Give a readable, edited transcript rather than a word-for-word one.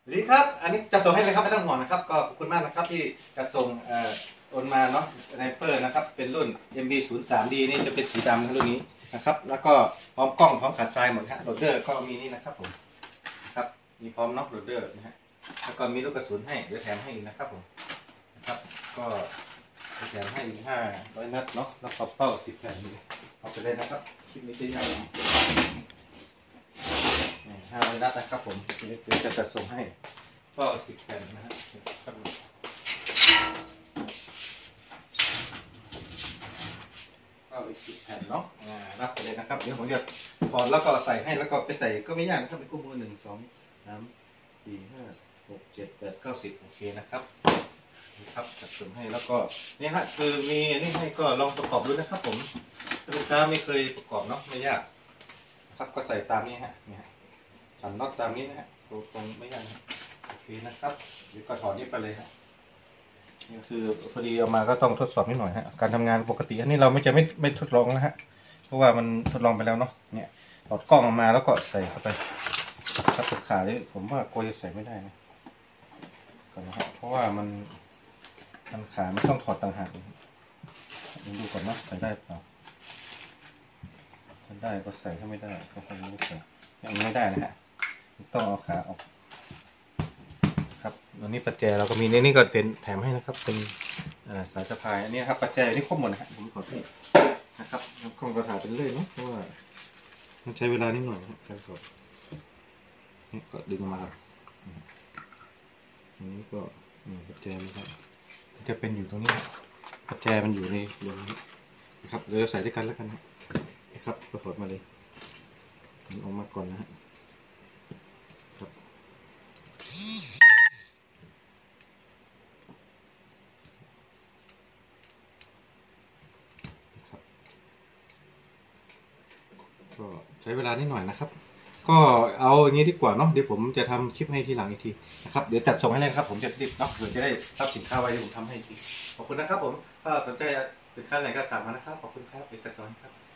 สวัสดีครับอันนี้จะส่งให้เลยครับไม่ต้องห่วงนะครับก็ขอบคุณมากนะครับที่จะส่งโอนมาเนาะสไนเปอร์นะครับเป็นรุ่น MB03D นี่จะเป็นสีดำรุ่นนี้นะครับแล้วก็พร้อมกล้องพร้อมขาทรายหมดฮะโหลดเดอร์ก็มีนี่นะครับผมครับมีพร้อมน็อกโหลดเดอร์นะฮะแล้วก็มีลูกกระสุนให้เดี๋ยวแถมให้อีกนะครับผมนะครับก็แถมให้อีก500 นัดเนาะแล้วก็เป้า10 แผ่นเอาไปเลยนะครับคลิปนี้จะยาว500 นัดนะครับผมทีนี้จะจัดส่งให้ก็10 แผ่นนะฮะก็อีก10 แผ่นเนาะรับไปเลยนะครับเดี๋ยวผมจะถอดแล้วก็ใส่ให้แล้วก็ไปใส่ก็ไม่ยากนะครับเป็นคู่มือ1 2 3 4 5 6 7 8 9 10โอเคนะครับครับจัดส่งให้แล้วก็นี่ฮะคือมีนี่ให้ก็ลองประกอบดูนะครับผมลูกค้าไม่เคยประกอบเนาะไม่ยากครับก็ใส่ตามนี้ฮะนี่ฮะขันน็อตตามนี้นะฮะตรงไม่ยากนะโอเคนะครับเดี๋ยวก็ถอดนี้ไปเลยฮะนี่คือพอดีเอามาก็ต้องทดสอบนิดหน่อยฮะการทำงานปกติอันนี้เราไม่ทดลองนะฮะเพราะว่ามันทดลองไปแล้วเนาะเนี่ยถอดกล้องออกมาแล้วก็ใส่เข้าไปครับตัวขาเนี่ยผมว่ากลัวจะใส่ไม่ได้นะก่อนนะครับเพราะว่ามันขาไม่ต้องถอดต่างหากดูก่อนนะใส่ได้เปล่าถ้าได้ก็ใส่ถ้าไม่ได้ก็คงไม่ใส่ยังไม่ได้นะฮะต้องเอาขาออกครับวันนี้ปัจจัยเราก็มีนี่ก็เป็นแถมให้นะครับเป็นสายสะพายอันนี้ครับปัจจัยนี่ครบหมดนะฮะผมขอที่นะครับกล้องกระถาเป็นเลื่อยเนาะเพราะว่ามันใช้เวลานิดหน่อยครับการถอดนี่ก็ดึงมาครับอันนี้ก็ปัจจัยนะครับจะเป็นอยู่ตรงนี้ปัจจัยมันอยู่ในรวมนี้นะครับเราใส่ด้วยกันแล้วกันนะครับก็ถอดมาเลยออกมาก่อนนะฮะครับก็ใช้เวลานิดหน่อยนะครับก็เอาอย่างนี้ดีกว่าเนาะเดี๋ยวผมจะทำคลิปให้ทีหลังอีกทีนะครับเดี๋ยวจัดส่งให้เลยครับผมจะรีบเนาะเผื่อจะได้รับสินค้าไว้ที่ผมทำให้ทีขอบคุณนะครับผมถ้าสนใจสินค้าไหนก็สั่งมานะครับขอบคุณครับเอกสารครับ